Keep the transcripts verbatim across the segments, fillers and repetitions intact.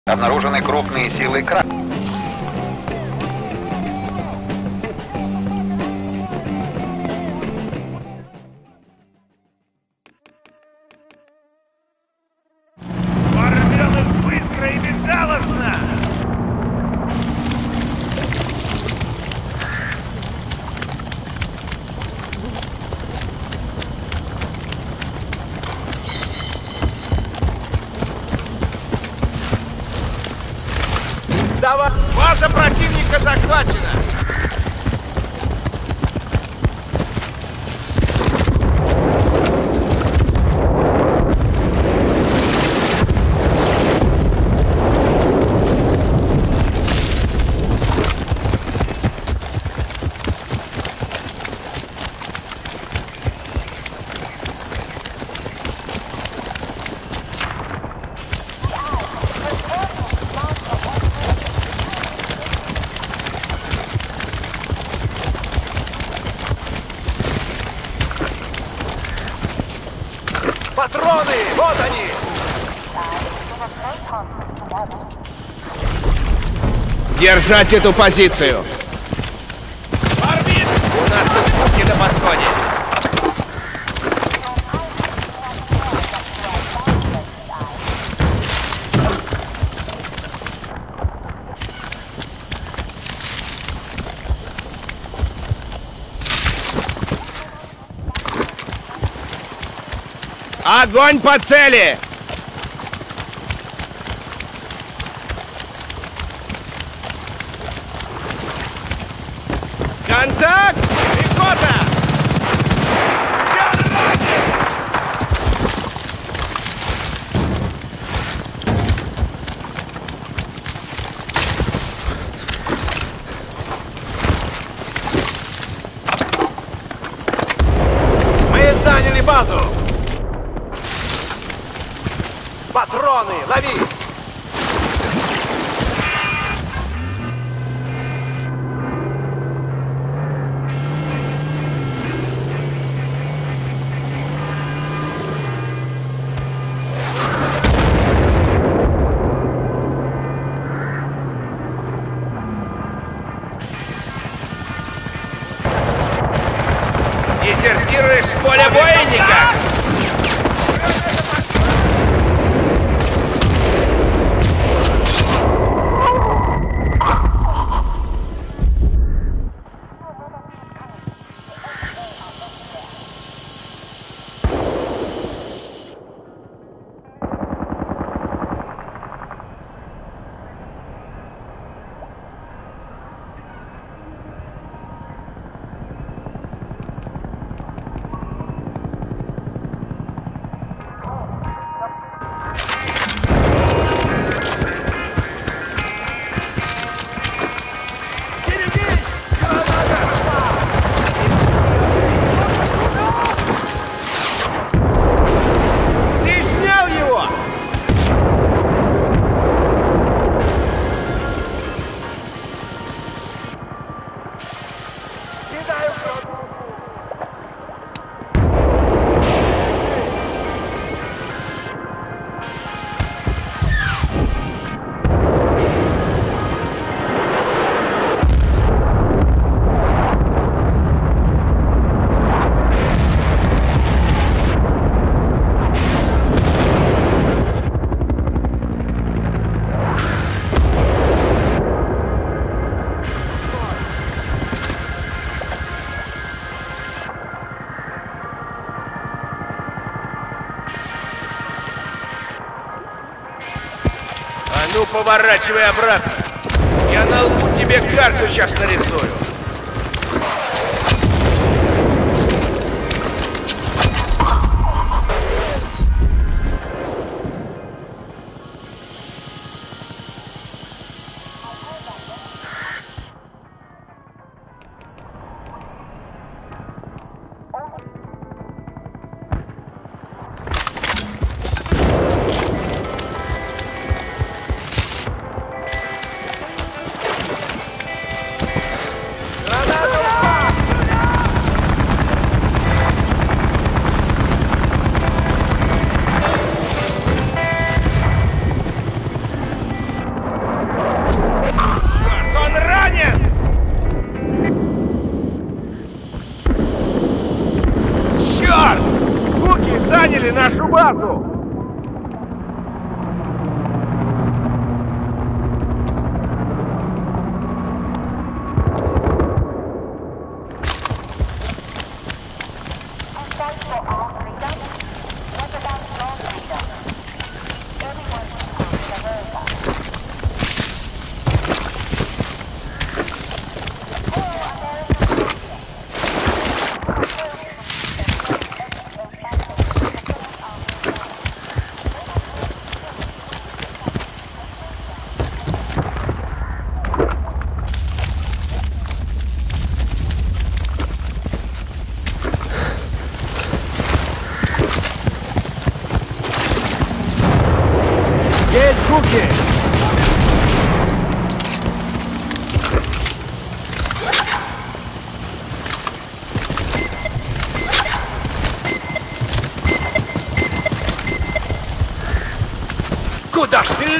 Обнаружены крупные силы кра... Порвем их быстро и безжалостно! Давай! База противника захвачена! Патроны! Вот они! Держать эту позицию! Арбит! У нас тут пушки на подходе! Огонь по цели! Контакт! Пехота! Мы заняли базу! Патроны! Лови! Дезертируешь с поля боя никак! Ты снял его! А ну, поворачивай обратно. Я на лбу тебе карту сейчас нарисую.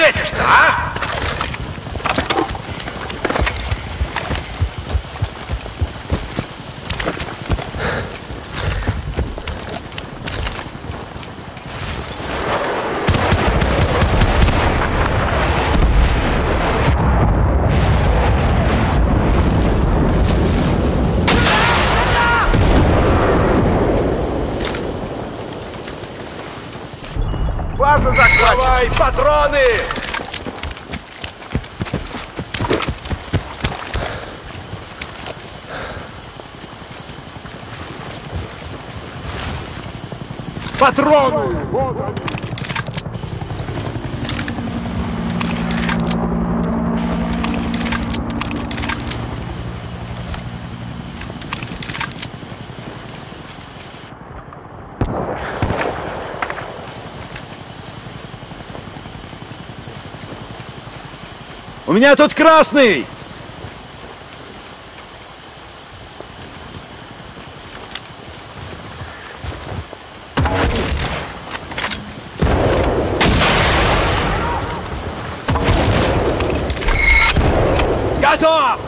светишься, а? База захвачена. Давай, патроны! Патроны! Вот они! У меня тут красный! Готов!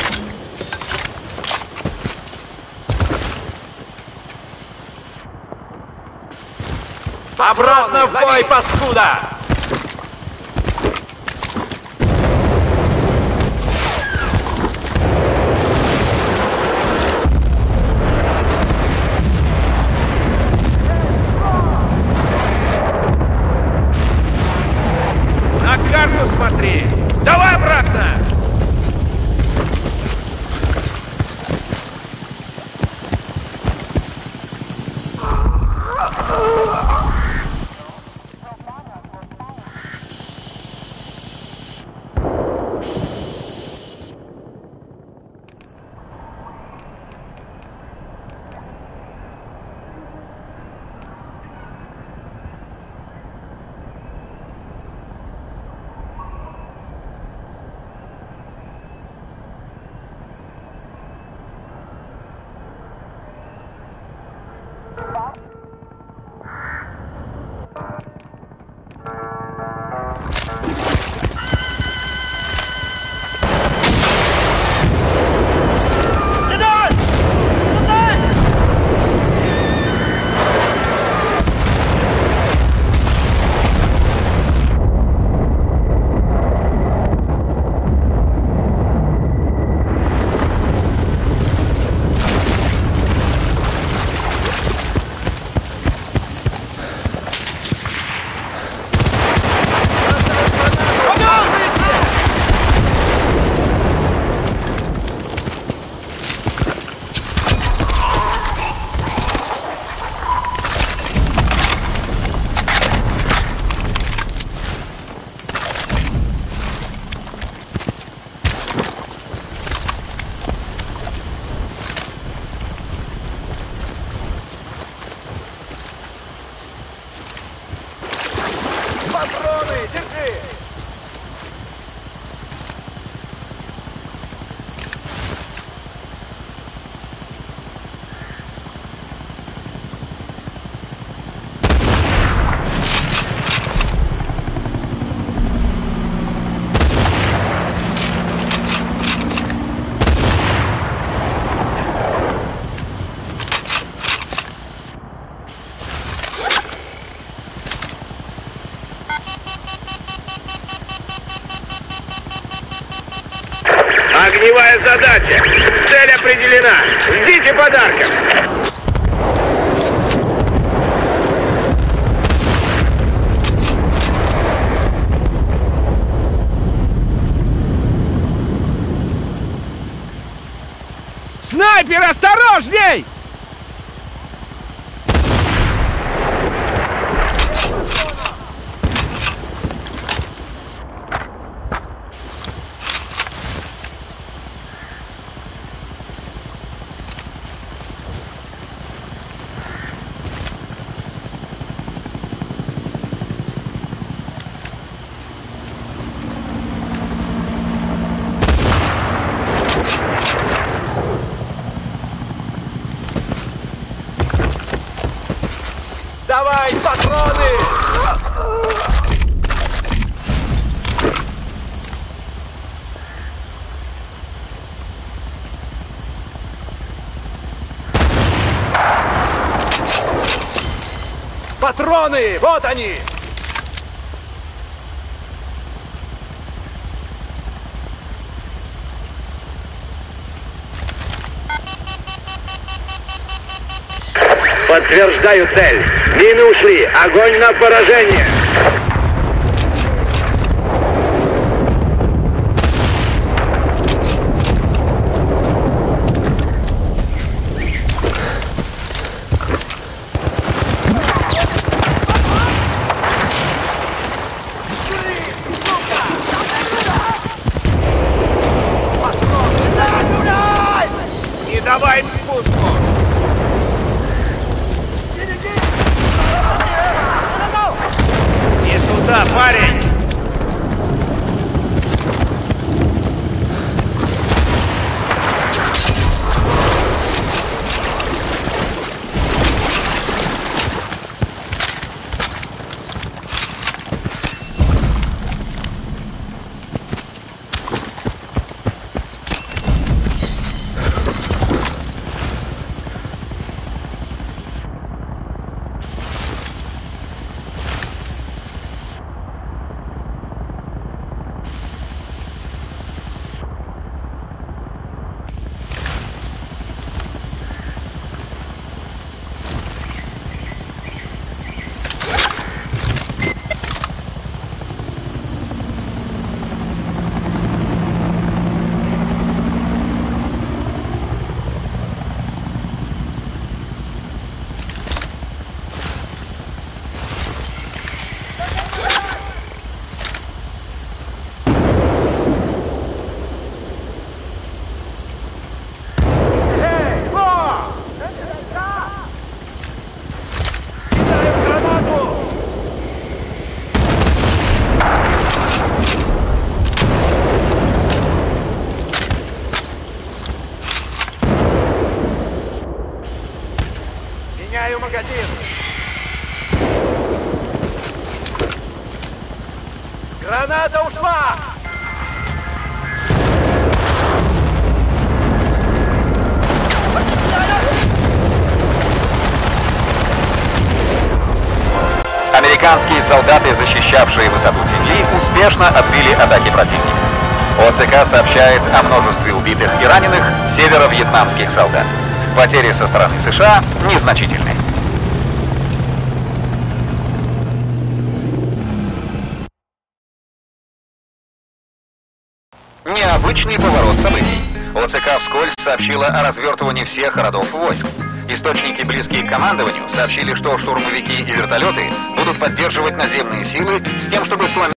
Обратно в бой, паскуда! На карту смотри! Давай обратно! Патроны, держи! Огневая задача! Цель определена! Ждите подарков! Снайпер, осторожней! Давай, патроны! Патроны! Вот они! Подтверждаю цель. Мины ушли. Огонь на поражение. Не давай им спуску! Не туда, парень! Меняю магазин! Граната ушла! Американские солдаты, защищавшие высоту земли, успешно отбили атаки противника. ОЦК сообщает о множестве убитых и раненых северо-вьетнамских солдат. Потери со стороны США незначительны. Необычный поворот событий. ОЦК вскользь сообщила о развертывании всех родов войск. Источники, близкие к командованию, сообщили, что штурмовики и вертолеты будут поддерживать наземные силы с тем, чтобы сломить